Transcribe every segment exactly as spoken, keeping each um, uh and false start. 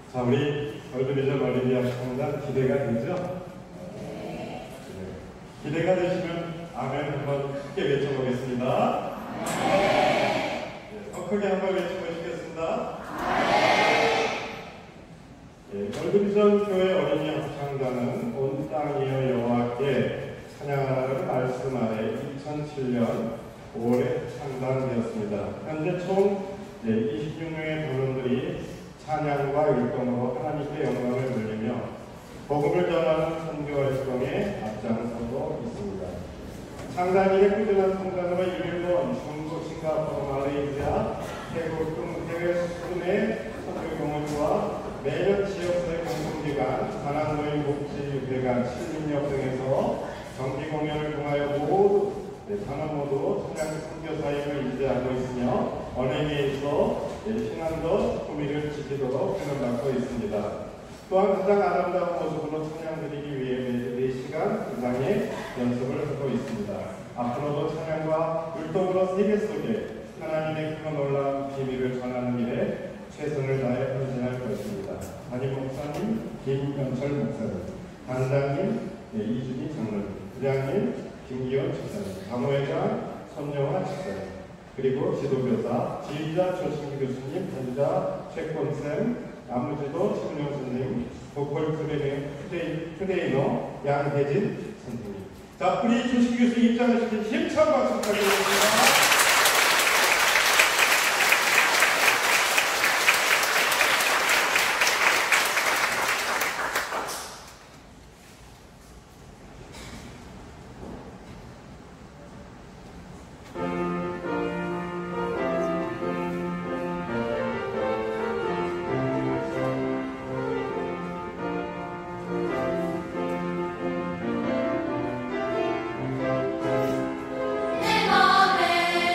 자, 우리 월드비전 어린이 합창단 기대가 되죠? 네. 기대가 되시면 아멘 한번 크게 외쳐보겠습니다. 네. 더 크게 한번 외쳐보시겠습니다. 네. 월드비전 교회 어린이 합창단은 온 땅이여 여호와께 찬양하라는 말씀 아래 이천칠 년 오월에 창단되었습니다. 현재 총 이십육 명의 단원들이 찬양과 율동으로 하나님께 영광을 돌리며 복음을 전하는 선교 활동에 앞장서고 있습니다. 창단일의 꾸준한 성장으로 일본, 중국, 싱가포르, 말레이시아, 태국 등 해외 수준의 선교 경험과 매년 지역사회 공동기관, 산학모임 복지회관, 시민협 등에서 정기 공연을 통하여 모두 단원 모두 찬양 선교 사역을 인지하고 있으며 언행에 있어 신앙도 구미를 지키도록 훈련받고 있습니다. 또한 가장 아름다운 모습으로 찬양 드리기 위해 매주 네 시간 이상의 연습을 하고 있습니다. 앞으로도 찬양과 율동으로 세계 속에 하나님의 크고 놀라운 비밀을 전하는 일에 최선을 다해 헌신할 것입니다. 담임 목사님 김현철 목사님, 단장님 이준희 장로님, 부장님 김기현 집사님, 사무회장 손영아 집사님, 그리고 지도교사, 지휘자 조신기 교수님, 편지자 최권쌤, 안무지도 최은영 선생님, 보컬 트레이너 양혜진 선생님. 자, 우리 조신기 교수 입장하시kin 힘찬 박수 부탁드립니다. 내 맘에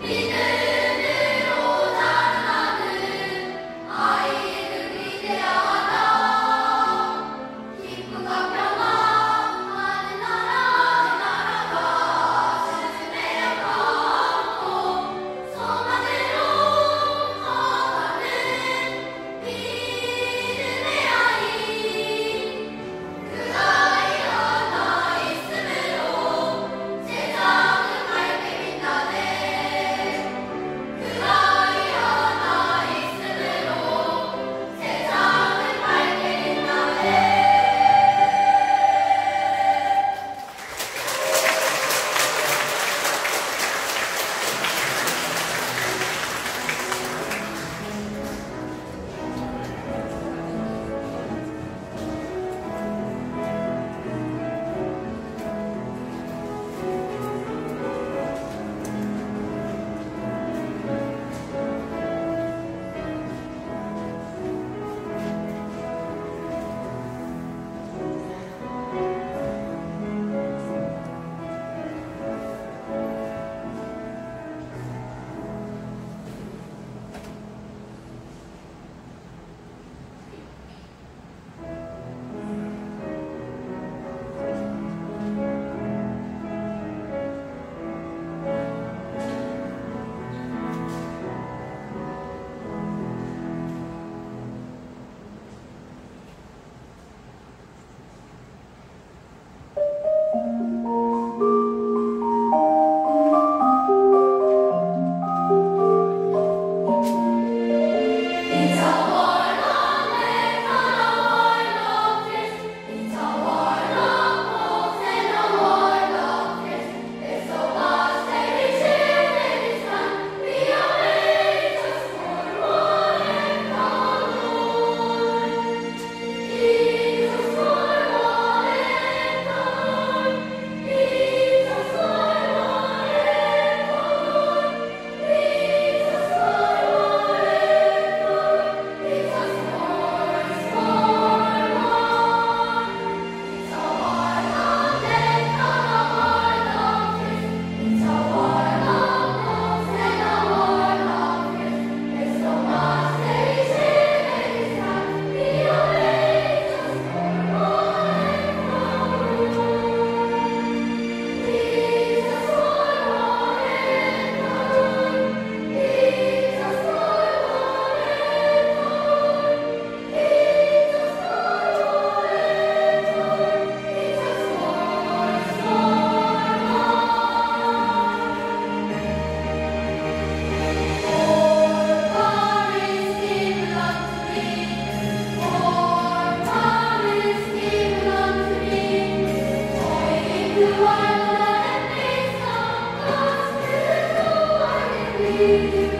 You